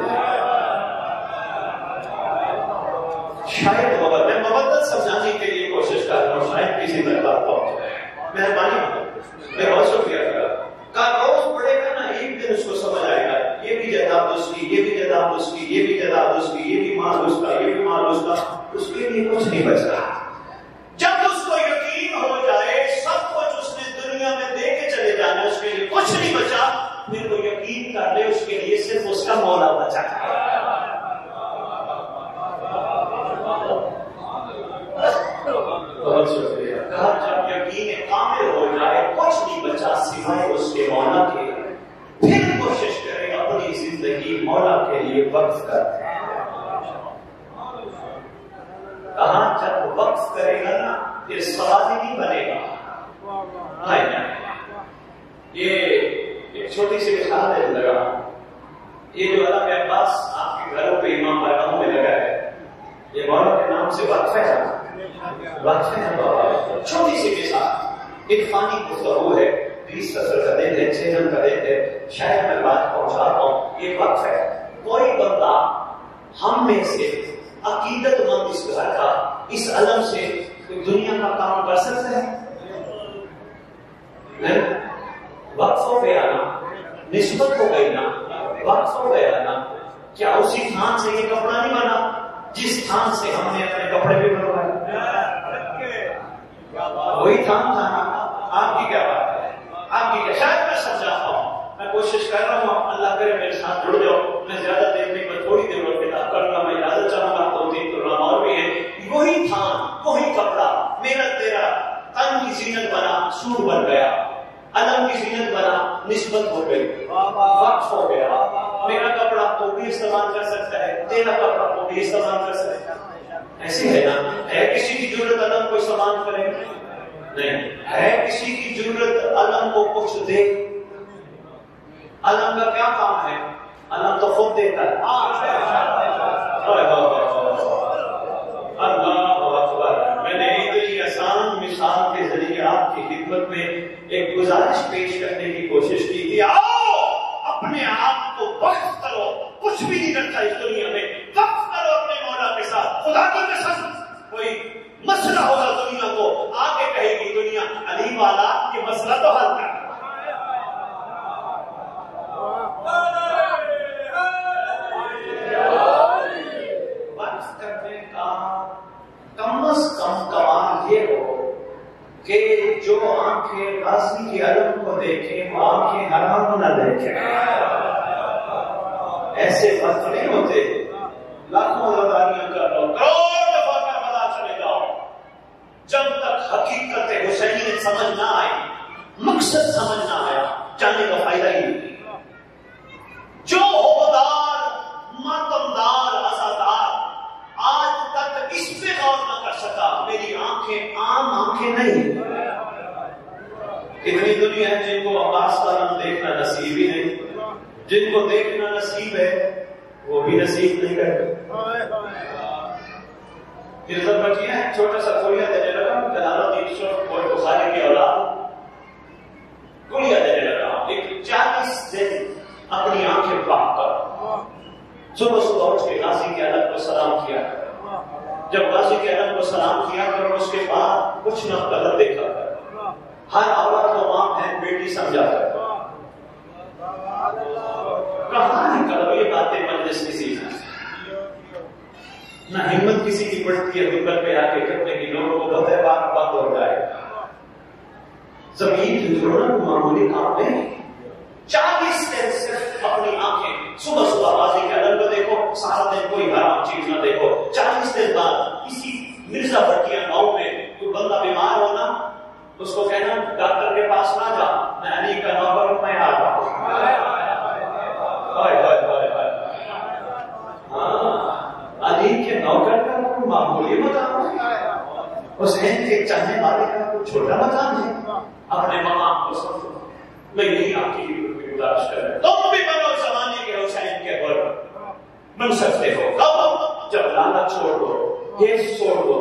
شاید میں مبدت سمجھانے کے لیے کوشش کر رہا ہوں، شاید کسی تک بات پہنچ جائے۔ مہربانی، میں بہت شکریہ کرا۔ روز پڑھے گا نا ایک دن اس کو سمجھ آئے گا یہ بھی جائیداد اس کی، یہ بھی جائیداد اس کی، یہ بھی جائیداد اس کی، یہ بھی مال اس کا، یہ بھی مال اس کا، اس کے لیے کچھ نہیں بچ رہا۔ جب اس کو یقین ہو جائے سب کچھ اس نے دنیا میں دے کے چلے جانا، اس کے لیے کچھ نہیں بچا، پھر وہ یقین کر لے اس کے لیے صرف اس کا مولا بچا ہے۔ بہت شکریہ۔ کہا جب یقین کامل ہو جائے کچھ نہیں بچا سوائے اس کے مولا کے، پھر کوشش کرے اپنی زندگی مولا کے لیے وقف کر دے۔ کہا جب وقف کرے گا نا یہ سوال ہی نہیں بنے گا۔ یہ ایک چھوٹی سی مثال ہے لگا، یہ جو علامہ عباس آپ کے گھروں پہ امام بارگاہوں میں لگا ہے، یہ مولا کے نام سے وقف ہے۔ وقف ہے چھوٹی سی مثال، ایک فانی گفتگو ہے، 20 فصل کا دن ہے، 6 دن کا دن ہے، شاید میں بات پہنچاتا ہوں، یہ وقف ہے۔ کوئی بندہ ہم میں سے عقیدت مند اس گھر کا اس علم سے کوئی دنیا کا کام کر سکتا ہے؟ نہیں۔ وقف ہو گیا نا، نسبت ہو گئی نا، وقف ہو گیا نا، کیا اسی تھان سے یہ کپڑا نہیں بنا جس تھان سے ہم نے اپنے کپڑے بھی بنوائے؟ وہی تھان تھا نا۔ آپ کی کیا بات ہے؟ آپ کی کیا؟ شاید میں سمجھاتا ہوں، میں کوشش کر رہا ہوں، اللہ کرے میرے ساتھ جڑ جاؤ۔ میں زیادہ دیر نہیں، میں تھوڑی دیر اور خطاب کروں گا، میں اجازت چاہوں گا، 2-3 پروگرام اور بھی ہیں۔ وہی تھان، وہی کپڑا میرا تیرا تن کی زینت بنا، سوٹ بن گیا، علم کی زینت بنا، نسبت ہو گئی، وقف ہو گیا۔ میرا کپڑا تو بھی استعمال کر سکتا ہے، تیرا کپڑا تو بھی استعمال کر سکتا ہے۔ ایسے ہے نا؟ ہے کسی کی ضرورت علم کو استعمال کرے؟ نہیں۔ ہے کسی کی ضرورت علم کو کچھ دے؟ علم کا کیا کام ہے؟ علم تو خود دیتا ہے۔ اللہ اکبر۔ میں نے ایک آسان مثال کے ذریعے آپ کی خدمت میں ایک گزارش پیش کرنے کی کوشش کی تھی، آؤ اپنے آپ کو وقف کرو، کچھ بھی نہیں رکھا اس دنیا میں، وقف کرو اپنے مولا کے ساتھ۔ خدا کی قسم کوئی مسئلہ ہوگا دنیا کو آگے کہے گی دنیا علی والا یہ مسئلہ تو حل کر۔ وقف کرنے کا کم از کم کمال یہ ہو کہ جو آنکھیں غازی کے علم کو دیکھیں وہ آنکھیں حرام نہ دیکھیں۔ ایسے وقت نہیں ہوتے، لاکھوں لگاریاں کر لو، کروڑ دفعہ کر بتا چلے جاؤ، جب تک حقیقت حسینی سمجھ نہ آئی، مقصد سمجھ نہ آیا، جانے کا فائدہ ہی نہیں۔ جو عہدیدار، ماتمدار، عزادار آج تک اس پہ غور نہ کر سکا، میری آنکھیں عام آنکھیں نہیں۔ اتنی دنیا ہے جن کو عباس کا نام دیکھنا نصیب ہی نہیں، جن کو دیکھنا نصیب ہے وہ بھی نصیب نہیں کرتے۔ عزت بچی ہے، چھوٹا سا کلیہ دینے لگا، جلالت یوسف اور بخاری کی اولاد کلیہ دینے لگا، ایک 40 دن اپنی آنکھیں پاک کر صبح صبح اٹھ کے غازی کے علم کو سلام کیا کر، جب غازی کے علم کو سلام کیا کر اس کے بعد کچھ نہ غلط دیکھا کر، ہر عورت کو ماں ہے بیٹی سمجھا کر۔ کہاں ہے کرو یہ باتیں مجلس کسی کا، نہ ہمت کسی کی پڑتی ہے ممبر پہ آ کے کرنے کی، لوگوں کو پتہ ہے بات بند ہو جائے۔ زمین ہجڑنا کو معمولی کام نہیں، سارا دن کوئی حرام چیز نہ دیکھو. 40 دن بعد کسی مرزا بٹیا گاؤں میں کوئی بندہ بیمار ہونا, اس کو کہنا ڈاکٹر کے پاس نہ جا, میں علی کا نوکر ہوں, میں آ رہا ہوں. علی کے نوکر کا کوئی معمولی مقام ہے, حسین کے چاہنے والے کا کوئی چھوٹا مقام ہے. اپنے مقام کو سمجھو. میں یہی آپ کی گزارش کر رہا ہوں, تم بھی بنو زمانے کے حسین کے غلام بن سکتے ہو. کب؟ جب لالچ چھوڑ دو, یہ چھوڑ دو.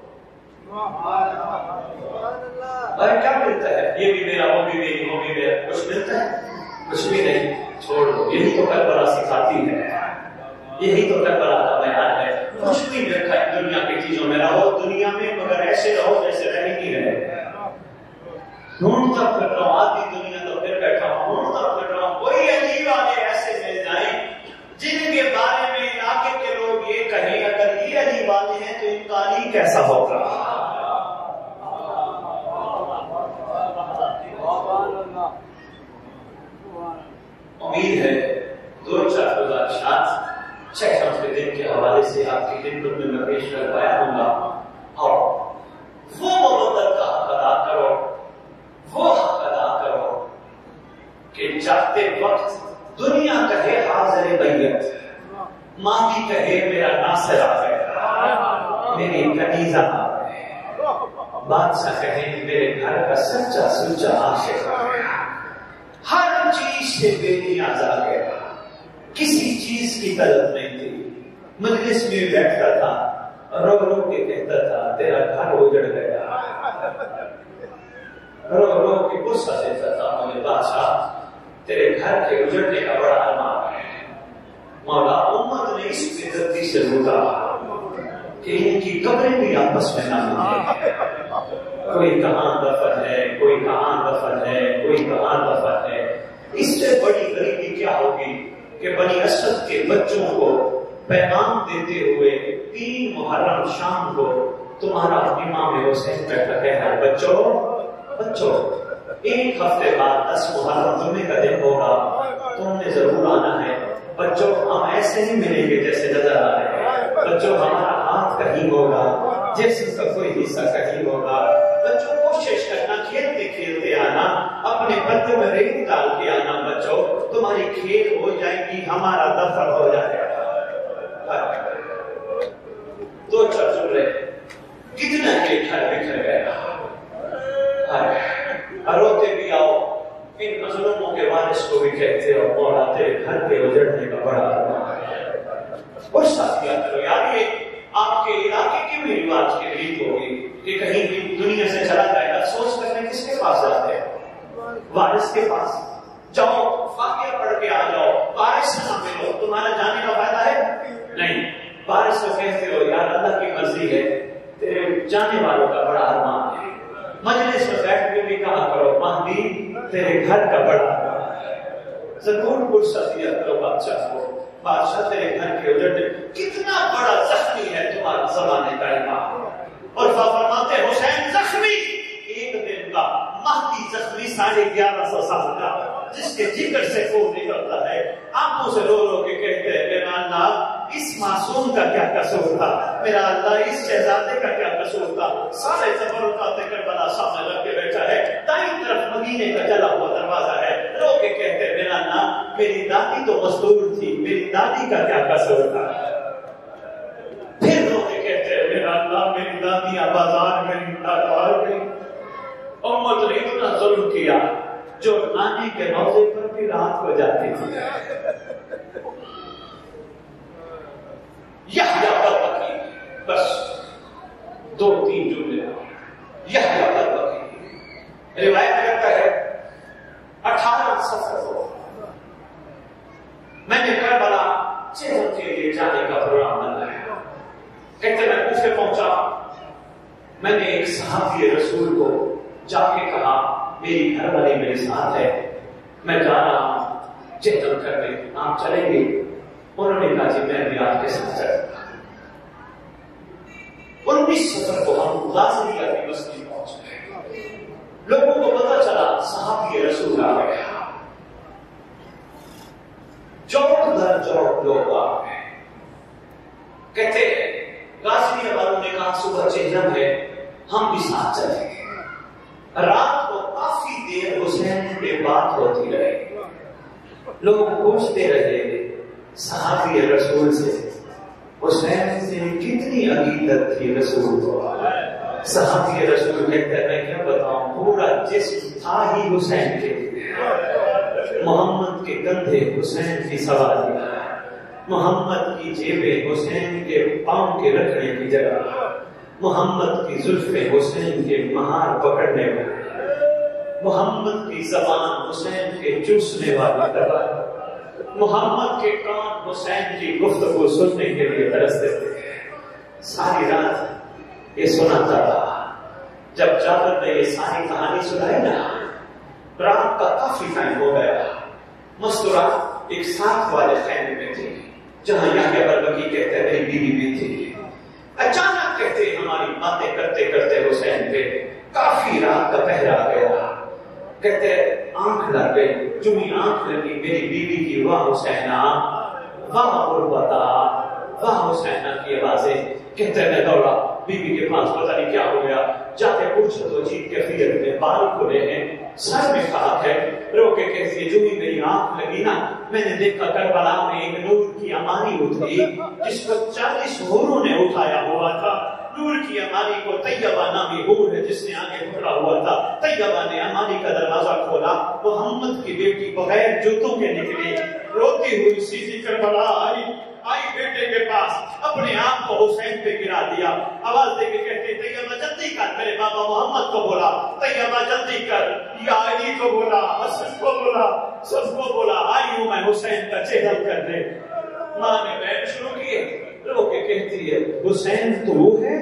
ارے کیا ملتا ہے, یہ بھی میرا, وہ بھی میری, وہ بھی میرا, کچھ ملتا ہے؟ کچھ بھی نہیں. چھوڑ دو. یہی تو کربلا سکھاتی ہے, یہی تو کربلا کا بیان ہے. کچھ بھی رکھا ہے دنیا کی چیزوں میں, رہو دنیا میں مگر ایسے رہو جیسے رہ نہیں رہے. ڈھونڈتا پھر رہا ہوں, آدھی دنیا تو پھر بیٹھا ہوں, ڈھونڈتا پھر رہا ہوں, کوئی عجیب والے ایسے مل جائیں جن کے بارے میں علاقے کے لوگ یہ کہیں اگر یہ عجیب والے ہیں تو ان کا علی کیسا ہوگا. امید ہے 2-4 گزارشات شیخ ہم کے دن کے حوالے سے آپ کی خدمت میں میں پیش کر پایا ہوں گا. اور وہ محبت کا حق ادا کرو, وہ حق ادا کرو کہ جاتے وقت دنیا کہے حاضر بیت, ماں بھی کہے میرا ناصر آ گیا, میری کنیزہ آ گئے, بادشاہ کہے میرے گھر کا سچا سچا عاشق آ گیا. ہر چیز سے بے نیاز آ گیا, کسی چیز کی طلب نہیں تھی. مجلس میں بیٹھتا تھا, رو رو کے کہتا تھا تیرا گھر اجڑ گیا, رو رو کے غصہ دیتا تھا مجھے بادشاہ تیرے گھر کے اجڑنے کا بڑا ارمان ہے. مولا امت نے اس بےعزتی سے روکا کہ ان کی قبریں بھی آپس میں نہ ملیں. کوئی کہاں دفن ہے, کوئی کہاں دفن ہے, کوئی کہاں دفن ہے. اس سے بڑی غریبی کیا ہوگی کہ بنی اسد کے بچوں کو پیغام دیتے ہوئے 3 محرم شام کو تمہارا امام حسین بیٹھا ہے, بچوں 1 ہفتے بعد 10 محرم جمعے کا دن ہوگا, تم نے ضرور آنا ہے. بچوں ہم ایسے نہیں ملیں گے جیسے نظر آ رہے ہیں. بچوں ہمارا ہاتھ کہیں ہوگا, جسم کا کوئی حصہ کہیں ہوگا. بچوں کوشش کرنا کھیلتے کھیلتے آنا, اپنے پردے میں ریت ڈال کے آنا. بچوں تمہاری کھیل ہو جائے گی, ہمارا دفن ہو جائے گا. 2-4 جملے کتنا کے گھر بکھر گیا. روتے بھی آؤ, ان مظلوموں کے وارث کو بھی کہتے ہو مولا تیرے گھر کے اجڑنے کا بڑا ارمان ہے. اور ساتھ یاد کرو یار, یہ آپ کے علاقے کی بھی رواج کی ریت ہوگی کہ کہیں بھی دنیا سے چلا جائے گا, افسوس کرنے کس کے پاس جاتے ہیں؟ وارث کے پاس جاؤ, فاتحہ پڑھ کے آ جاؤ, وارث سے نہ ملو, تمہارا جانے کا فائدہ ہے نہیں. وارث کو کہتے ہو یار اللہ کی مرضی ہے, تیرے جانے والوں کا بڑا ارمان ہے. مجلس میں بیٹھ کے بھی کہا کرو مہدی تیرے گھر کا بڑا ارمان ہے. ضرور فرصت دیا کرو بادشاہ کو, بادشاہ تیرے گھر کے اجڑنے کتنا بڑا زخمی ہے تمہارا زمانے کا امام. اور فرماتے حسین زخمی 1 دن کا, مہدی زخمی 1150 سال کا, جس کے جگر سے خون نکلتا ہے, آنکھوں سے رو رو کے کہتے ہیں میرا اللہ اس معصوم کا کیا قصور تھا, میرا اللہ اس شہزادے کا کیا قصور تھا. سارے تبرکات کربلا سامنے رکھ کے بیٹھا ہے, دائیں طرف مدینے کا جلا ہوا دروازہ ہے, رو کے کہتے ہیں میرا اللہ میری دادی تو مزدور تھی, میری دادی کا کیا قصور تھا. پھر رو کے کہتے ہیں میرا اللہ میری دادیاں بازار میں کار گئی, امت نے اتنا ظلم کیا جو نانی کے روزے پر بھی رات کو جاتی تھی. یحییٰ البکی, بس 2-3 جملے. یحییٰ البکی روایت کرتا ہے 18 سفر کو میں نے کربلا چہروں کے لیے جانے کا پروگرام بنایا. کہتے میں کوفے پہنچا, میں نے ایک صحابی رسول کو جا کے کہا میری گھر والی میرے ساتھ ہے, میں جا رہا ہوں چہروں کرنے, آپ چلیں گے؟ انہوں نے کہا جی میں بھی آپ کے ساتھ چلوں گا. 19 سفر کو ہم غازیہ کی بستی پہنچ گئے. لوگوں کو پتا چلا صحابی رسول آ گیا, جوڑ در جوڑ لوگ آ گئے. چلے گئے۔ رات کو کافی دیر حسین پہ بات ہوتی رہی، لوگ پوچھتے رہے صحابی رسول سے حسین سے کتنی عقیدت تھی رسول کو۔ صحابی رسول کہتے ہیں میں کیا بتاؤں، پورا جسم تھا ہی حسین کے، محمد کے کندھے حسین کی سواری، محمد کی جیبیں حسین کے پاؤں کے رکھنے کی جگہ، محمد کی زلفیں حسین کے مہار پکڑنے والی، محمد کی زبان حسین کے چوسنے والی طرح، محمد کے کان حسین کی گفتگو سننے کے لیے ترستے تھے۔ ساری رات یہ سناتا رہا۔ جب جابر نے یہ ساری کہانی سنائی نا، رات کا کافی ٹائم ہو گیا، مستورات ایک ساتھ والے خیمے میں تھی جہاں یحییٰ برمکی کہتے ہیں میری بیوی بھی تھی۔ اچانک کہتے ہماری باتیں کرتے کرتے حسین پہ کافی رات کا پہرا گیا، کہتے آنکھ لگ گئی، جمی آنکھ لگی میری بیوی کی، واہ حسینہ واہ غربتا واہ حسینہ کی آوازیں۔ کہتے میں دوڑا بیوی کے پاس، پتہ نہیں کیا ہو گیا، جا کے پوچھا تو عجیب کیفیت میں بال کھلے ہیں، سر میں خاک ہے، رو کے کہتی ہے جو ہی میری آنکھ لگی نا میں نے دیکھا کربلا میں ایک نور کی امانی اتری جس کو 40 حوروں نے اٹھایا ہوا تھا۔ نور کی امانی کو طیبہ نامی حور ہے جس نے آگے پکڑا ہوا تھا۔ طیبہ نے امانی کا دروازہ کھولا، محمد کی بیٹی بغیر جوتوں کے نکلی، روتی ہوئی سیدھی کربلا آئی بیٹے کے پاس، اپنے آپ کو حسین پہ گرا دیا، آواز دے کے کہتے طیبہ جلدی کر، میرے بابا محمد کو بولا طیبہ جلدی کر، یا علی کو بولا، حسن کو بولا، سب کو بولا آئی ہوں میں حسین کا چہرہ کرنے۔ ماں نے بیٹھ شروع کیے، رو کے کہتی ہے حسین تو وہ ہے؟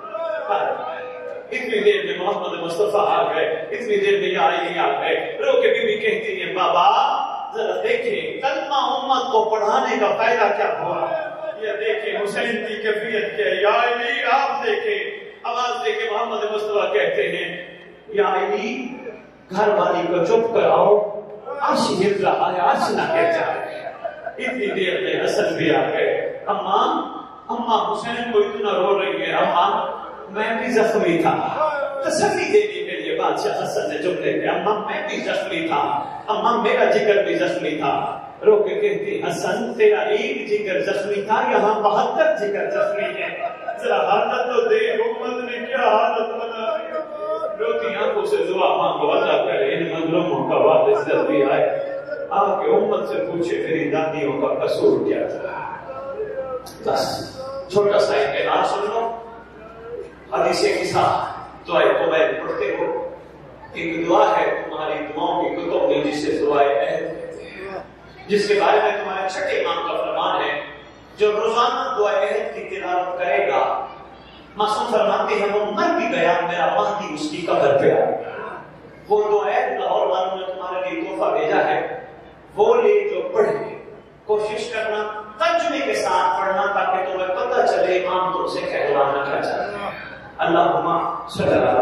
اتنی دیر میں محمد مصطفیٰ آ گئے، اتنی دیر میں یا علی آ گئے، رو کے بی بی کہتی ہے بابا ذرا دیکھیں کلمہ امت کو پڑھانے کا فائدہ کیا ہوا، یہ دیکھیں حسین کی کیفیت کیا، یا علی آپ دیکھیں، آواز دے کے محمد مصطفیٰ کہتے ہیں یا علی گھر والی کو چپ کراؤ، عرش ہل رہا ہے، عرش نہ گر جائے۔ اتنی دیر میں حسن بھی آ گئے، اماں حسین کو اتنا رو رہی ہے، اماں میں بھی زخمی تھا، تسلی دینے کے لیے بادشاہ حسن نے جملے کہ اماں میں بھی زخمی تھا، اماں میرا جگر بھی زخمی تھا، رو کے کہتی حسن تیرا ایک جگر زخمی تھا، یہاں 72 جگر زخمی ہے، ذرا حالت تو دے، حکومت نے کیا حالت بنا دی، روتی آنکھوں سے دعا مانگو اللہ کرے ان مظلوموں کا واپس جلدی آئے، آ کے امت سے پوچھے میری دادیوں کا قصور کیا تھا۔ بس چھوٹا سا اعلان سن لو، حدیث کے ساتھ دعائے قبیل پڑھتے ہو، ایک دعا ہے تمہاری دعاؤں کی کتب میں جسے دعائے عہد کہتے ہیں، جس کے بارے میں تمہارے چھٹے امام کا فرمان ہے جو روزانہ دعائے عہد کی تلاوت کرے گا، معصوم فرماتے ہیں وہ مر بھی گیا میرا مہدی اس کی قبر پہ آئے گا۔ وہ دعائے لاہور والوں نے تمہارے لیے تحفہ بھیجا ہے، وہ لے جو پڑھے، کوشش کرنا ترجمے کے ساتھ پڑھنا تاکہ تمہیں پتہ چلے عام طور سے کہلوانا کیا چاہتا ہے۔ اللہم صلی اللہ